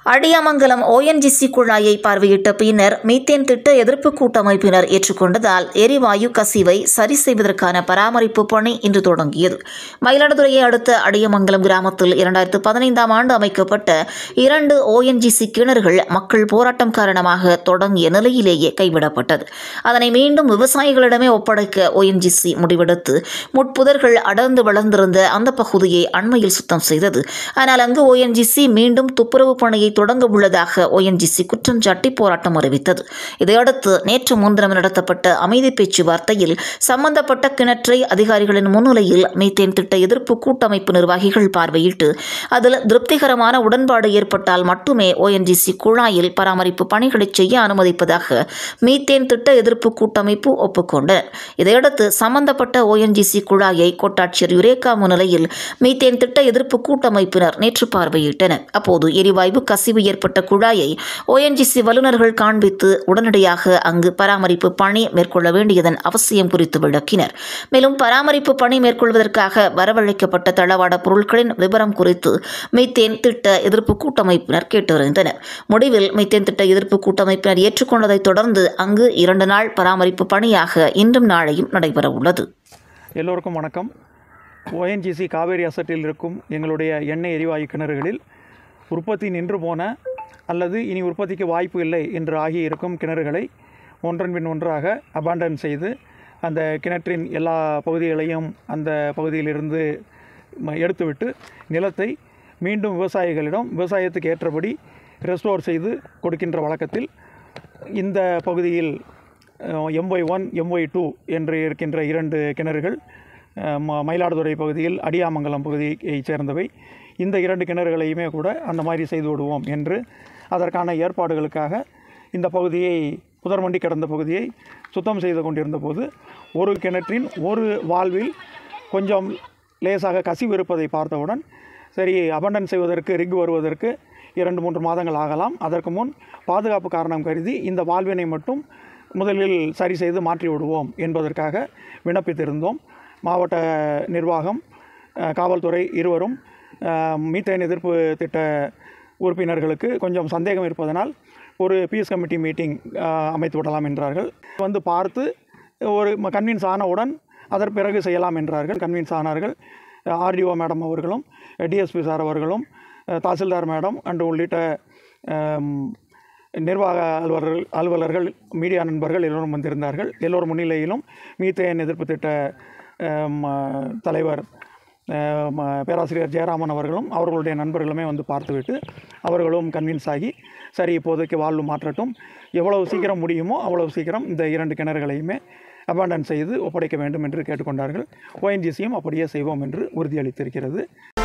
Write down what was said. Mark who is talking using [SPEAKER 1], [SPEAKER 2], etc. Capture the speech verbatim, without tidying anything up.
[SPEAKER 1] அடியாமங்கலம் ONGC குழாயை பார்வையிட்ட பின்னர் மீத்தேன் திட்ட எதிர்ப்பு கூட்டமைப்பினர் ஏற்றுக்கொண்டதால் எரிவாயு கசிவை சரி செய்வதற்கான பராமரிப்பு பணி இன்று தொடங்கியது. மயிலாடுதுறையை அடுத்த அடியாமங்கலம் கிராமத்தில் இரண்டாயிரத்து பதினைந்தாம் ஆண்டு அமைக்கப்பட்ட இரண்டு ஓஎன்ஜிசி கிணறுகள் மக்கள் போராட்டம் காரணமாக தொடங்கிய நிலையிலேயே கைவிடப்பட்டது. அதனை மீண்டும் விவசாயிகளிடமே ஒப்படைக்க ஓஎன்ஜிசி முடிவெடுத்து முட்புதர்கள் அடர்ந்து வளர்ந்திருந்த அந்த பகுதியை அண்மையில் சுத்தம் செய்தது. ஆனால் அங்கு ஓஎன்ஜிசி மீண்டும் துப்புரவு பணியை தொடங்க உள்ளதாக ஓஎன்ஜிசி குற்றம் சாட்டி போராட்டம் அறிவித்தது. இதையடுத்து நேற்று முன்தினம் நடத்தப்பட்ட அமைதி பேச்சுவார்த்தையில் சம்பந்தப்பட்ட கிணற்றை அதிகாரிகளின் முன்னிலையில் மீத்தேன் திட்ட எதிர்ப்பு கூட்டமைப்பு நிர்வாகிகள் பார்வையிட்டு அதில் திருப்திகரமான உடன்பாடு ஏற்பட்டால் மட்டுமே ஓஎன்ஜிசி குழாயில் பராமரிப்பு பணிகளை செய்ய அனுமதிப்பதாக மீத்தேன் திட்ட எதிர்ப்பு கூட்டமைப்பு ஒப்புக்கொண்டனர். இதையடுத்து சம்பந்தப்பட்ட ஓஎன்ஜிசி குழாயை கோட்டாட்சியர் யுரேகா முன்னிலையில் மீத்தேன் திட்ட எதிர்ப்பு கூட்டமைப்பினர் நேற்று பார்வையிட்டனர். அப்போது எரிவாயு கசிவு ஏற்பட்ட குழாயை ஓஎன்ஜிசி வல்லுநர்கள் காண்பித்து உடனடியாக அங்கு பராமரிப்பு பணி மேற்கொள்ள வேண்டியதன் அவசியம் குறித்து விளக்கினர். மேலும் பராமரிப்பு பணி மேற்கொள்வதற்காக வரவழைக்கப்பட்ட தளவாட பொருட்களின் விவரம் குறித்து மீத்தேன் திட்ட எதிர்ப்பு கூட்டமைப்பினர் கேட்டறிந்தனர். முடிவில் மீத்தேன் திட்ட எதிர்ப்பு கூட்டமைப்பினர் ஏற்றுக்கொண்டதைத் தொடர்ந்து அங்கு இரண்டு நாள் பராமரிப்பு பணியாக இன்றும் நாளையும் நடைபெற உள்ளது.
[SPEAKER 2] எல்லோருக்கும் வணக்கம். ஓஎன்ஜிசி காவேரி அசட்டில் இருக்கும் எங்களுடைய எண்ணெய் எரிவாயு கிணறுகளில் உற்பத்தி நின்று போன அல்லது இனி உற்பத்திக்கு வாய்ப்பு இல்லை என்று ஆகி இருக்கும் கிணறுகளை ஒன்றன் பின் ஒன்றாக அபாண்டன் செய்து அந்த கிணற்றின் எல்லா பகுதிகளையும் அந்த பகுதியிலிருந்து எடுத்துவிட்டு நிலத்தை மீண்டும் விவசாயிகளிடம் விவசாயத்துக்கு ஏற்றபடி ரெஸ்டோர் செய்து கொடுக்கின்ற வழக்கத்தில் இந்த பகுதியில் எம்ஒய் ஒன் எம்ஒய் டூ என்று இருக்கின்ற இரண்டு கிணறுகள் மயிலாடுதுறை பகுதியில் அடியாமங்கலம் பகுதியைச் சேர்ந்தவை. இந்த இரண்டு கிணறுகளையுமே கூட அந்த மாதிரி செய்து விடுவோம் என்று அதற்கான ஏற்பாடுகளுக்காக இந்த பகுதியை புதர்மண்டி கிடந்த பகுதியை சுத்தம் செய்து கொண்டிருந்த போது ஒரு கிணற்றின் ஒரு வால்வில் கொஞ்சம் லேசாக கசிவு இருப்பதை பார்த்தவுடன் சரி அபண்டன் செய்வதற்கு ரிக் வருவதற்கு இரண்டு மூன்று மாதங்கள் ஆகலாம், அதற்கு முன் பாதுகாப்பு காரணம் கருதி இந்த வால்வினை மட்டும் முதலில் சரி செய்து மாற்றி விடுவோம் என்பதற்காக விண்ணப்பித்திருந்தோம். மாவட்ட நிர்வாகம், காவல்துறை இருவரும் மீத்தேன் எதிர்ப்பு திட்ட உறுப்பினர்களுக்கு கொஞ்சம் சந்தேகம் இருப்பதனால் ஒரு பீஸ் கமிட்டி மீட்டிங் அமைத்து விடலாம் என்றார்கள். வந்து பார்த்து ஒரு கன்வின்ஸ் ஆனவுடன் அதற்கு பிறகு செய்யலாம் என்றார்கள். கன்வின்ஸ் ஆனார்கள். ஆர்டிஓ மேடம் அவர்களும் டிஎஸ்பி சார் அவர்களும் தாசில்தார் மேடம் அன்று உள்ளிட்ட நிர்வாக அலுவலர்கள் அலுவலர்கள் மீடியா நண்பர்கள் எல்லோரும் வந்திருந்தார்கள். எல்லோரும் முன்னிலையிலும் மீத்தேன் எதிர்ப்பு திட்ட தலைவர் பேராசிரியர் ஜெயராமன் அவர்களும் அவர்களுடைய நண்பர்களுமே வந்து பார்த்துவிட்டு அவர்களும் கன்வின்ஸ் ஆகி சரி இப்போதைக்கு வாழ்வு மாற்றட்டும், எவ்வளவு சீக்கிரம் முடியுமோ அவ்வளவு சீக்கிரம் இந்த இரண்டு கிணறுகளையுமே அபாண்டன் செய்து ஒப்படைக்க வேண்டும் என்று கேட்டுக்கொண்டார்கள். ஓஎன்ஜிசியும் அப்படியே செய்வோம் என்று உறுதியளித்திருக்கிறது.